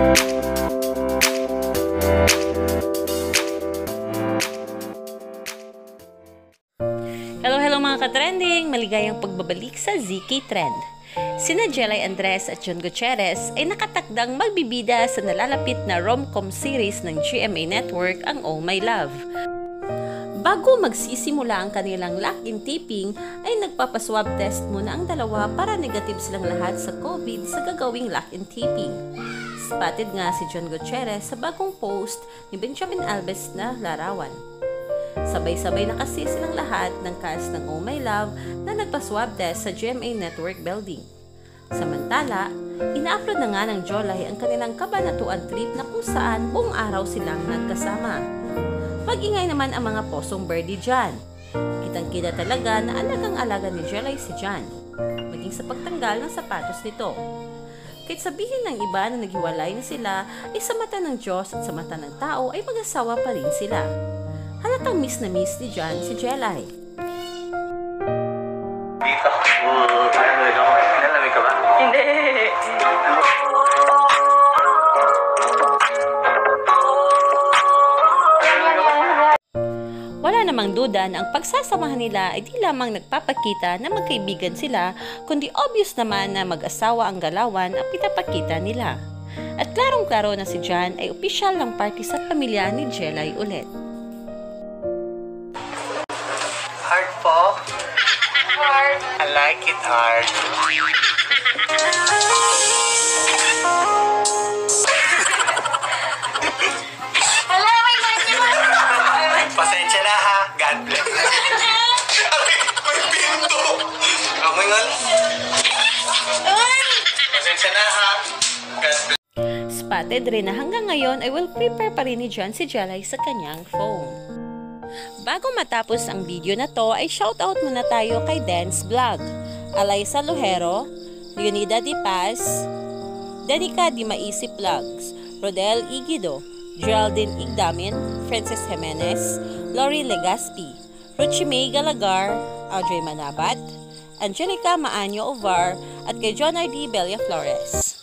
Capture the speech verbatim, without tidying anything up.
Hello, hello mga ka-trending! Maligayang pagbabalik sa Z K Trend. Sina Jelay Andres at John Gutierrez ay nakatakdang magbibida sa nalalapit na rom-com series ng G M A Network, ang Oh My Love. Bago magsisimula ang kanilang lock-in taping, ay nagpapaswab test muna ang dalawa para negative silang lahat sa COVID sa gagawing lock-in taping. Spotted nga si John Gutierrez sa bagong post ni Benjamin Alves na larawan. Sabay-sabay na kasi silang lahat ng cast ng Oh My Love na nagpa-swab test sa G M A Network building. Samantala, ina-upload na nga ng Jolay ang kanilang kabanatuan trip na kung saan buong araw silang nagkasama. Pag-ingay naman ang mga posong birdie dyan. Kitang-kita talaga na alagang-alaga ni Jolay si John, maging sa pagtanggal ng sapatos nito. Kahit sabihin ng iba na naghiwalay na sila, ay sa mata ng Diyos at sa mata ng tao ay mag-asawa pa rin sila. Halatang miss na miss ni John si Jelay. Dito. Uh, Nalamig ako. Nalamig ka ba? Hindi. Wala namang duda na ang pagsasamahan nila ay di lamang nagpapakita na magkaibigan sila, kundi obvious naman na mag-asawa ang galawan ang pinapakita nila. At klarong-klaro na si John ay opisyal ng party sa pamilya ni Jelay ulit. Hard po? Hard. I like it hard. Hala, may manyan. Pasensya na ha. God bless. May pinto. Kamungal. Pasensya na ha. God bless. Spotted rin na hanggang ngayon ay will prepare pa rin ni John si Jelay sa kanyang phone. Bago matapos ang video na to ay shoutout muna tayo kay Dance Vlog, Alaysa Lujero, Leonida Di Paz, Danica Di Maisip Vlogs, Rodel Igido, Geraldine Igdamin, Francis Jimenez, Lori Legaspi, Ruchimay Galagar, Audrey Manabat, Angelica Maanyo Ovar, at kay John R D Bella Flores.